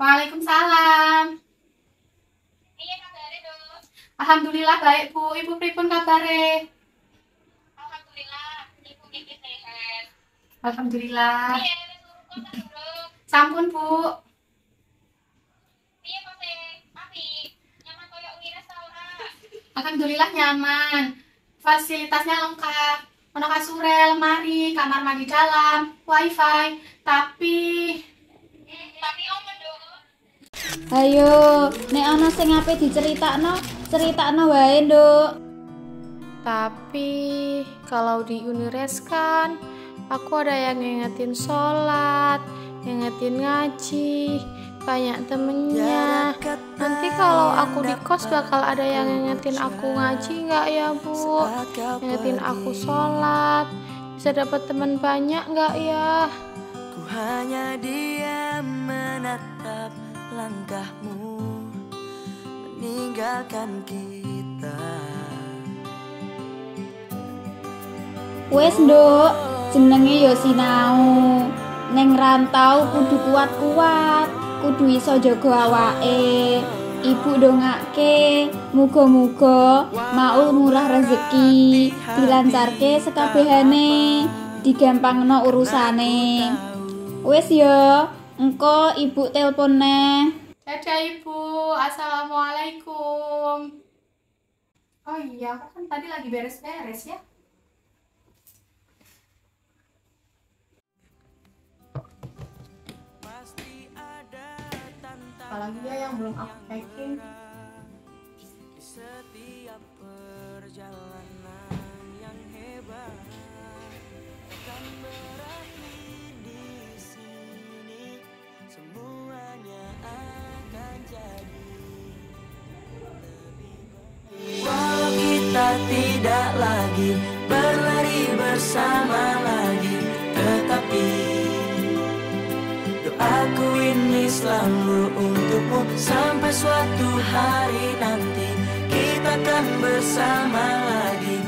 Waalaikumsalam. Iya kabare dong. Alhamdulillah baik Bu. Ibu pripun kabare? Alhamdulillah, ibu Kiki sehat. Alhamdulillah. Iya, wis urut kok durung. Sampun Bu. Piye kok sing api? Nyaman koyo wires ta ora? Alhamdulillah nyaman. Fasilitasnya lengkap. Ono kasur, lemari, kamar mandi dalam, wifi. Tapi opo dong? Ayo, nek ana sing ape diceritakno, critakno wae, Nduk. Tapi kalau di Unires kan aku ada yang ngingetin sholat, ngingetin ngaji, banyak temennya. Nanti kalau aku di kos bakal ada yang ngingetin aku ngaji nggak ya Bu? Ngingetin aku sholat, bisa dapat teman banyak nggak ya? Ku hanya diam menatap langkahmu meninggalkan kita. Wes, Nduk, jenenge ya sinau. Ning rantau kudu kuat-kuat, kudu iso jaga awake. Ibu dongake, muga-muga maul murah rezeki, dilancarke sekabehane, digampangno urusane. Wes ya, engko ibu telepon neh. Dadah Ibu. Assalamualaikum. Oh iya, aku kan tadi lagi beres-beres ya. Apalagi ya yang belum aku packing. Setiap perjalanan yang hebat akan berakhir di sini. Semuanya akan jadi lebih baik. Walau kita tidak lagi berlari bersama lagi, tetapi doaku ini selalu untukmu. Sampai suatu hari nanti kita akan bersama lagi.